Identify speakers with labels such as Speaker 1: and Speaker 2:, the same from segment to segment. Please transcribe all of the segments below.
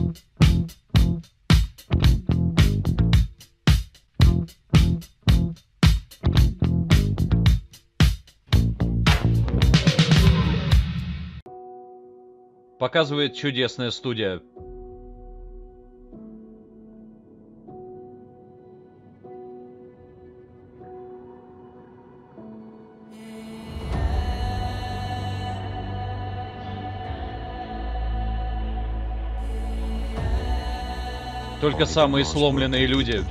Speaker 1: Показывает чудесная студия. Только самые сломленные люди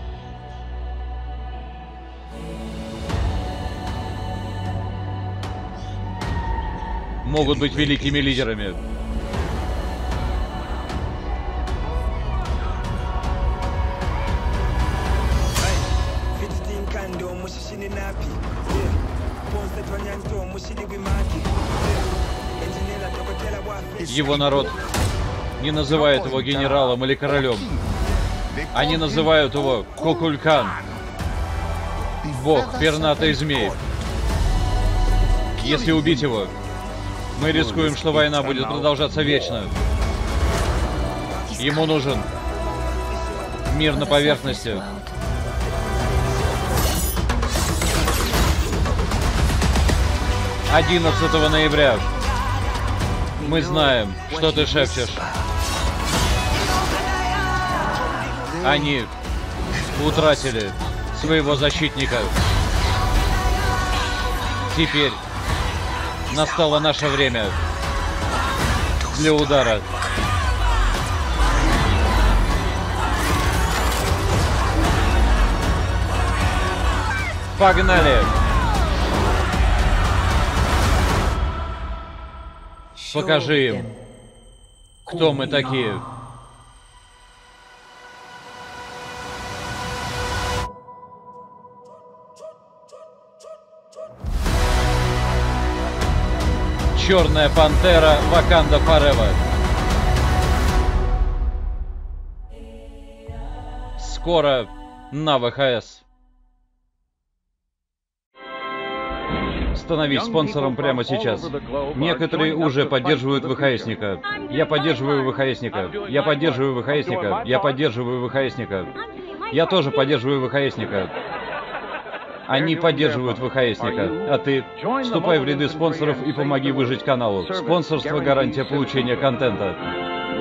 Speaker 1: могут быть великими лидерами. Его народ не называет его генералом или королем. Они называют его Кукулькан, бог пернатый змей. Если убить его, мы рискуем, что война будет продолжаться вечно. Ему нужен мир на поверхности. «11 ноября. Мы знаем, что ты шепчешь. Они утратили своего защитника. Теперь настало наше время для удара. Погнали! Покажи им, кто мы такие. Черная пантера Wakanda Forever. Скоро на ВХС. Становись спонсором прямо сейчас. Некоторые уже поддерживают ВХСника. Я поддерживаю ВХСника. Я поддерживаю ВХСника. Я поддерживаю ВХСника. Я тоже поддерживаю ВХСника. Они поддерживают ВХСника. А ты? Вступай в ряды спонсоров и помоги выжить каналу. Спонсорство — гарантия получения контента.